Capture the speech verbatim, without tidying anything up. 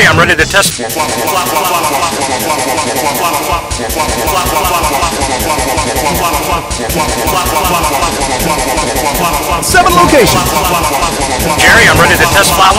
Jerry, I'm ready to test. Seven locations. Jerry, I'm ready to test file.